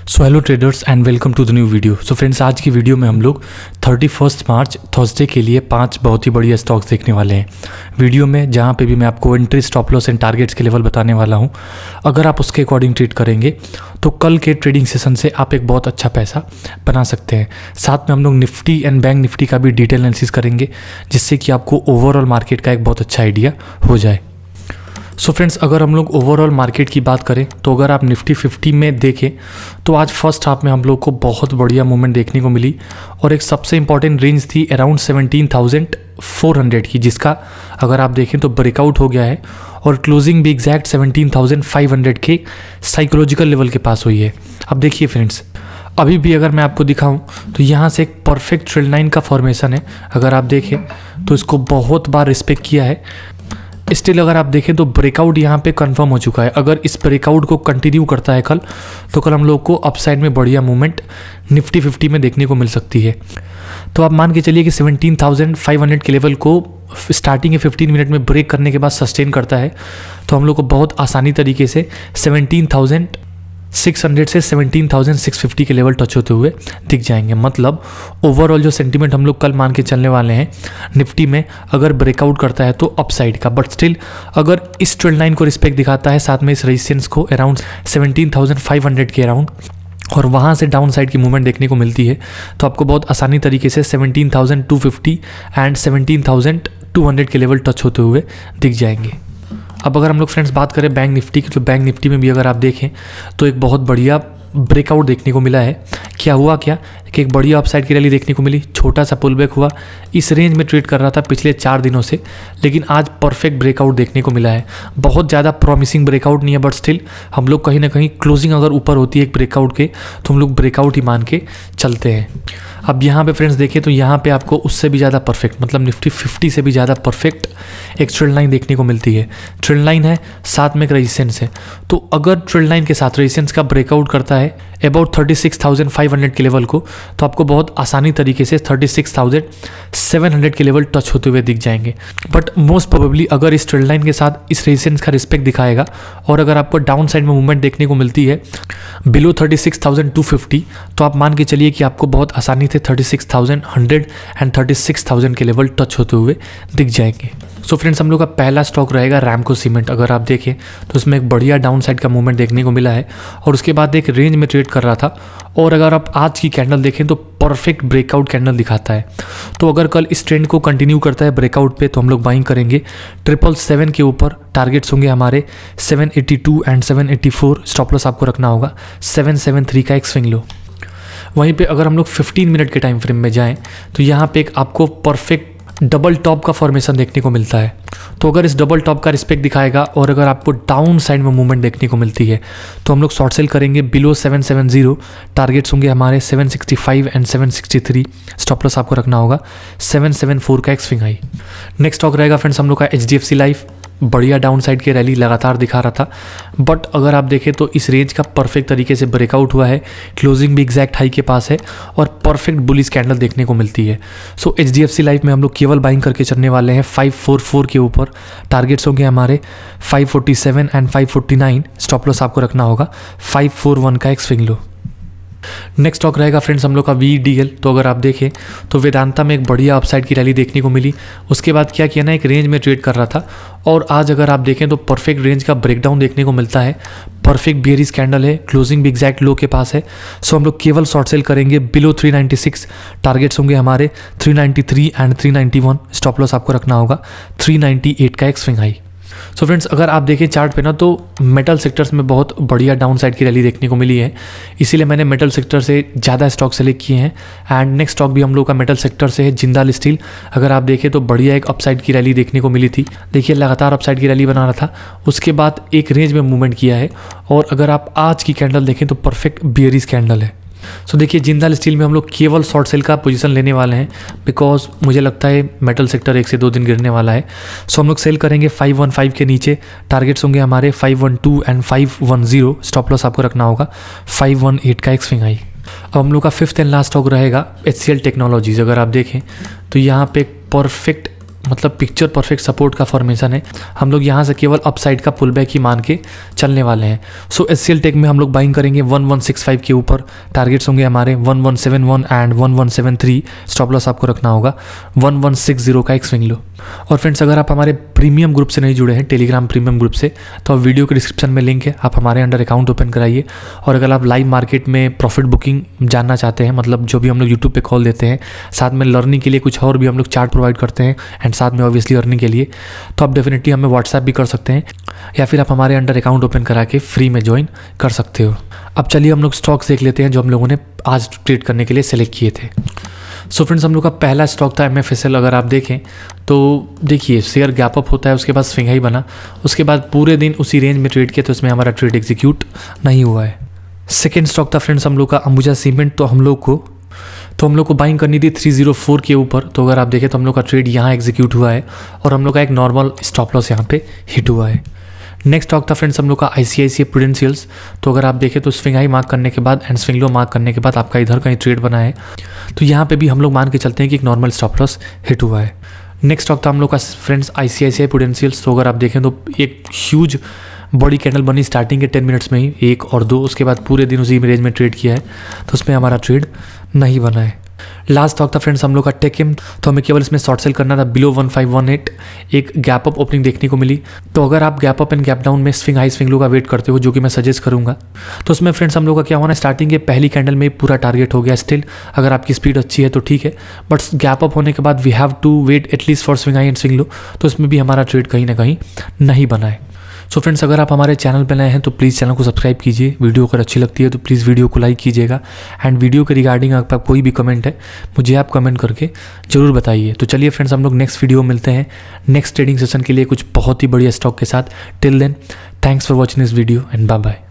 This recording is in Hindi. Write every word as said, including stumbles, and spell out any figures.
So hello traders and welcome to the new video. So friends, आज की वीडियो में हम लोग थर्टी फर्स्ट मार्च थर्सडे के लिए पांच बहुत ही बढ़िया स्टॉक्स देखने वाले हैं वीडियो में, जहां पे भी मैं आपको entry, stop loss and targets के लेवल बताने वाला हूं। अगर आप उसके अकॉर्डिंग ट्रेड करेंगे तो कल के ट्रेडिंग सेशन से आप एक बहुत अच्छा पैसा बना सकते हैं। साथ में हम लोग निफ्टी एंड बैंक निफ्टी का भी डिटेल एनालिसिस करेंगे, जिससे कि आपको ओवरऑल मार्केट का एक बहुत अच्छा आइडिया हो जाए। सो so फ्रेंड्स, अगर हम लोग ओवरऑल मार्केट की बात करें तो अगर आप निफ्टी फिफ्टी में देखें तो आज फर्स्ट हाफ में हम लोग को बहुत बढ़िया मूवमेंट देखने को मिली और एक सबसे इंपॉर्टेंट रेंज थी around seventeen thousand four hundred की, जिसका अगर आप देखें तो ब्रेकआउट हो गया है और क्लोजिंग भी exact seventeen thousand five hundred के साइकोलॉजिकल लेवल के पास हुई है। अब देखिए फ्रेंड्स, अभी भी अगर मैं आपको दिखाऊं तो यहाँ से एक परफेक्ट ट्रेंड लाइन का फॉर्मेशन है। अगर आप देखें तो इसको बहुत बार रिस्पेक्ट किया है। स्टिल अगर आप देखें तो ब्रेकआउट यहाँ पे कंफर्म हो चुका है। अगर इस ब्रेकआउट को कंटिन्यू करता है कल तो कल हम लोग को अपसाइड में बढ़िया मूवमेंट निफ्टी फिफ्टी में देखने को मिल सकती है। तो आप मान के चलिए कि सेवनटीन थाउजेंड फाइव हंड्रेड के लेवल को स्टार्टिंग के फिफ्टीन मिनट में ब्रेक करने के बाद सस्टेन करता है तो हम लोग को बहुत आसानी तरीके से सेवनटीन थाउजेंड सिक्स हंड्रेड से सेवनटीन थाउजेंड सिक्स फिफ्टी के लेवल टच होते हुए दिख जाएंगे। मतलब ओवरऑल जो सेंटीमेंट हम लोग कल मान के चलने वाले हैं निफ्टी में, अगर ब्रेकआउट करता है तो अपसाइड का, बट स्टिल अगर इस ट्रेंड लाइन को रिस्पेक्ट दिखाता है, साथ में इस रेजिस्टेंस को around seventeen thousand five hundred के अराउंड, और वहाँ से डाउन साइड की मूवमेंट देखने को मिलती है तो आपको बहुत आसानी तरीके से seventeen thousand two fifty and seventeen thousand two hundred के लेवल टच होते हुए दिख जाएंगे। अब अगर हम लोग फ्रेंड्स बात करें बैंक निफ्टी की, तो बैंक निफ्टी में भी अगर आप देखें तो एक बहुत बढ़िया ब्रेकआउट देखने को मिला है। क्या हुआ क्या कि एक बढ़िया अपसाइड की रैली देखने को मिली, छोटा सा पुल बैक हुआ, इस रेंज में ट्रेड कर रहा था पिछले चार दिनों से, लेकिन आज परफेक्ट ब्रेकआउट देखने को मिला है। बहुत ज़्यादा प्रॉमिसिंग ब्रेकआउट नहीं है, बट स्टिल हम लोग कहीं ना कहीं क्लोजिंग अगर ऊपर होती है एक ब्रेकआउट के तो हम लोग ब्रेकआउट ही मान के चलते हैं। अब यहाँ पे फ्रेंड्स देखें तो यहाँ पे आपको उससे भी ज़्यादा परफेक्ट, मतलब निफ्टी फिफ्टी से भी ज़्यादा परफेक्ट एक ट्रेंड लाइन देखने को मिलती है। ट्रेंड लाइन है, साथ में एक रेजिस्टेंस है, तो अगर ट्रेंड लाइन के साथ रेजिस्टेंस का ब्रेकआउट करता है about thirty six thousand five hundred के लेवल को, तो आपको बहुत आसानी तरीके से thirty six thousand seven hundred के लेवल टच होते हुए दिख जाएंगे। बट मोस्ट प्रोबेबली अगर इस ट्रेंड लाइन के साथ इस रेजिस्टेंस का रिस्पेक्ट दिखाएगा और अगर आपको डाउन साइड में मूवमेंट देखने को मिलती है below thirty six thousand two fifty, तो आप मान के चलिए कि आपको बहुत आसानी से thirty six thousand hundred and thirty six thousand के लेवल टच होते हुए दिख जाएंगे। सो so फ्रेंड्स, हम लोग का पहला स्टॉक रहेगा रैमको सीमेंट। अगर आप देखें तो उसमें एक बढ़िया डाउन साइड का मूवमेंट देखने को मिला है और उसके बाद एक रेंज में ट्रेड कर रहा था, और अगर आप आज की कैंडल देखें तो परफेक्ट ब्रेकआउट कैंडल दिखाता है। तो अगर कल इस ट्रेंड को कंटिन्यू करता है ब्रेकआउट पे तो हम लोग बाइंग करेंगे ट्रिपल सेवन के ऊपर। टारगेट्स होंगे हमारे seven eighty two and seven eighty four, stop loss आपको रखना होगा सेवन सेवन थ्री का एक स्विंग लो। वहीं पे अगर हम लोग फिफ्टीन मिनट के टाइम फ्रेम में जाएं तो यहाँ पे एक आपको परफेक्ट डबल टॉप का फॉर्मेशन देखने को मिलता है। तो अगर इस डबल टॉप का रिस्पेक्ट दिखाएगा और अगर आपको डाउन साइड में मूवमेंट देखने को मिलती है तो हम लोग शॉर्ट सेल करेंगे below seven seven zero. Targets होंगे हमारे seven sixty five and seven sixty three, stop loss आपको रखना होगा सेवन सेवन फोर का एक स्विंग हाई। नेक्स्ट स्टॉक रहेगा फ्रेंड्स हम लोग का H D F C life. बढ़िया डाउन साइड की रैली लगातार दिखा रहा था, बट अगर आप देखें तो इस रेंज का परफेक्ट तरीके से ब्रेकआउट हुआ है, क्लोजिंग भी एग्जैक्ट हाई के पास है और परफेक्ट बुलिश कैंडल देखने को मिलती है। So H D F C life में हम लोग केवल बाइंग करके चलने वाले हैं फाइव फोर फोर के ऊपर। टारगेट्स होंगे हमारे five forty seven and five forty nine, stop loss आपको रखना होगा फाइव फोर वन का एक स्विंग लो। नेक्स्ट स्टॉक रहेगा फ्रेंड्स हम लोग का वी डी एल। तो अगर आप देखें तो वेदांता में एक बढ़िया अपसाइड की रैली देखने को मिली, उसके बाद क्या किया ना, एक रेंज में ट्रेड कर रहा था और आज अगर आप देखें तो परफेक्ट रेंज का ब्रेकडाउन देखने को मिलता है। परफेक्ट बेयरिश कैंडल है, क्लोजिंग भी एग्जैक्ट लो के पास है। सो हम लोग केवल शॉर्ट सेल करेंगे below three ninety six. Targets होंगे हमारे three ninety three and three ninety one, stop loss आपको रखना होगा थ्री नाइन्टी एट का एक स्विंग हाई। सो फ्रेंड्स, अगर आप देखें चार्ट पे ना तो मेटल सेक्टर्स में बहुत बढ़िया डाउन साइड की रैली देखने को मिली है, इसीलिए मैंने मेटल सेक्टर से ज़्यादा स्टॉक सेलेक्ट किए हैं। एंड नेक्स्ट स्टॉक भी हम लोग का मेटल सेक्टर से है जिंदाल स्टील। अगर आप देखें तो बढ़िया एक अपसाइड की रैली देखने को मिली थी। देखिए लगातार अपसाइड की रैली बना रहा था, उसके बाद एक रेंज में मूवमेंट किया है और अगर आप आज की कैंडल देखें तो परफेक्ट बेयरिश कैंडल है। सो so, देखिए जिंदाल स्टील में हम लोग केवल शॉर्ट सेल का पोजीशन लेने वाले हैं, बिकॉज मुझे लगता है मेटल सेक्टर एक से दो दिन गिरने वाला है। सो so, हम लोग सेल करेंगे फाइव वन फाइव के नीचे। टारगेट्स होंगे हमारे five one two and five one zero, stop loss आपको रखना होगा फाइव वन एट का एक स्विंग आई। अब हम लोग का फिफ्थ एंड लास्ट स्टॉक रहेगा एच सी एल टेक्नोलॉजीज। अगर आप देखें तो यहाँ पे एक परफेक्ट मतलब पिक्चर परफेक्ट सपोर्ट का फॉर्मेशन है। हम लोग यहाँ से केवल अपसाइड का पुल बैक ही मान के चलने वाले हैं। सो एचसीएल टेक में हम लोग बाइंग करेंगे वन वन सिक्स फाइव के ऊपर। टारगेट्स होंगे हमारे one one seven one and one one seven three. Stop loss आपको रखना होगा वन वन सिक्स जीरो का एक स्विंग लो। और फ्रेंड्स अगर आप हमारे प्रीमियम ग्रुप से नहीं जुड़े हैं, टेलीग्राम प्रीमियम ग्रुप से, तो आप वीडियो के डिस्क्रिप्शन में लिंक है, आप हमारे अंडर अकाउंट ओपन कराइए। और अगर आप लाइव मार्केट में प्रॉफिट बुकिंग जानना चाहते हैं, मतलब जो भी हम लोग यूट्यूब पे कॉल देते हैं, साथ में लर्निंग के लिए कुछ और भी हम लोग चार्ट प्रोवाइड करते हैं एंड साथ में ऑब्वियसली अर्निंग के लिए, तो आप डेफिनेटली हमें व्हाट्सएप भी कर सकते हैं या फिर आप हमारे अंडर अकाउंट ओपन करा के फ्री में ज्वाइन कर सकते हो। अब चलिए हम लोग स्टॉक्स देख लेते हैं जो हम लोगों ने आज ट्रेड करने के लिए सेलेक्ट किए थे। सो फ्रेंड्स हम लोग का पहला स्टॉक था एम एफ एस एल। अगर आप देखें तो देखिए शेयर गैप अप होता है, उसके बाद स्विंग हाई बना, उसके बाद पूरे दिन उसी रेंज में ट्रेड किया, तो इसमें हमारा ट्रेड एग्जीक्यूट नहीं हुआ है। सेकेंड स्टॉक था फ्रेंड्स हम लोग का अंबुजा सीमेंट। तो हम लोग को तो हम लोग को बाइंग करनी थी थ्री जीरो फोर के ऊपर। तो अगर आप देखें तो हम लोग का ट्रेड यहाँ एग्जीक्यूट हुआ है और हम लोग का एक नॉर्मल स्टॉप लॉस यहाँ पे हिट हुआ है। नेक्स्ट स्टॉक था फ्रेंड्स हम लोग का आईसीआईसीआई प्रूडेंशियल्स। तो अगर आप देखें तो स्विंग हाई मार्क करने के बाद एंड स्विंग लो मार्क करने के बाद आपका इधर कहीं ट्रेड बना है, तो यहाँ पे भी हम लोग मान के चलते हैं कि एक नॉर्मल स्टॉप लॉस हिट हुआ है। नेक्स्ट स्टॉक था हम लोग का फ्रेंड्स आईसीआईसीआई प्रूडेंशियल्स। तो अगर आप देखें तो एक ह्यूज बॉडी कैंडल बनी स्टार्टिंग के टेन मिनट्स में ही, एक और दो, उसके बाद पूरे दिन उसी रेंज में ट्रेड किया है, तो उसमें हमारा ट्रेड नहीं बना है। लास्ट स्टॉक था फ्रेंड्स हम लोग का टेकिम। तो हमें केवल इसमें शॉर्ट सेल करना था below one five one eight. एक गैप अप ओपनिंग देखने को मिली, तो अगर आप gap up and gap down में स्विंग हाई स्विंग लो का वेट करते हो, जो कि मैं सजेस्ट करूंगा, तो उसमें फ्रेंड्स हम लोग का क्या होना, स्टार्टिंग के पहली कैंडल में पूरा टारगेट हो गया। स्टिल अगर आपकी स्पीड अच्छी है तो ठीक है, बट गैप अप होने के बाद we have to wait at least for swing high and swing low, तो उसमें भी हमारा ट्रेड कहीं ना कहीं नहीं बना है। सो फ्रेंड्स अगर आप हमारे चैनल पर नए हैं तो प्लीज़ चैनल को सब्सक्राइब कीजिए। वीडियो अगर अच्छी लगती है तो प्लीज़ वीडियो को लाइक कीजिएगा एंड वीडियो के रिगार्डिंग अगर आप कोई भी कमेंट है मुझे आप कमेंट करके ज़रूर बताइए। तो चलिए फ्रेंड्स हम लोग नेक्स्ट वीडियो मिलते हैं नेक्स्ट ट्रेडिंग सेशन के लिए कुछ बहुत ही बढ़िया स्टॉक के साथ। Till then thanks for watching this video and bye bye.